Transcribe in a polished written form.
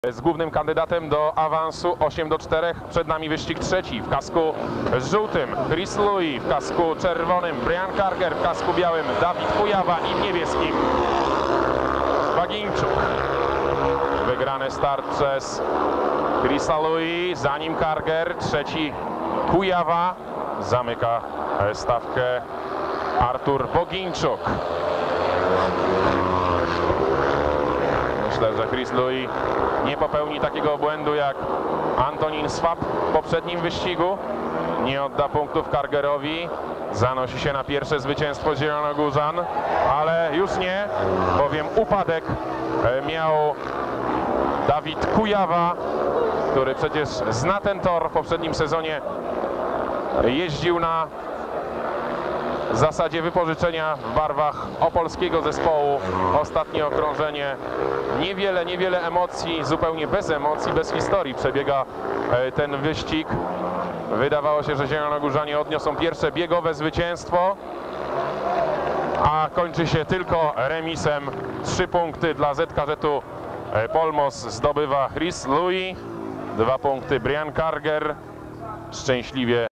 Z głównym kandydatem do awansu 8-4. Przed nami wyścig trzeci w kasku żółtym Chris Louis, w kasku czerwonym Brian Karger, w kasku białym Dawid Kujawa i w niebieskim Bogińczuk. Wygrany start przez Chrisa Louis, za nim Karger, trzeci Kujawa, zamyka stawkę Artur Bogińczuk. Myślę, że Chris Louis nie popełni takiego błędu jak Antonin Swap w poprzednim wyścigu. Nie odda punktów Kargerowi. Zanosi się na pierwsze zwycięstwo zielonogórzan, ale już nie, bowiem upadek miał Dawid Kujawa, który przecież zna ten tor. W poprzednim sezonie jeździł na zasadzie wypożyczenia w barwach opolskiego zespołu. Ostatnie okrążenie, niewiele emocji, zupełnie bez emocji, bez historii przebiega ten wyścig. Wydawało się, że zielonogórzanie odniosą pierwsze biegowe zwycięstwo, a kończy się tylko remisem. 3 punkty dla ZKŻ-u Polmos zdobywa Chris Louis, 2 punkty Brian Karger. Szczęśliwie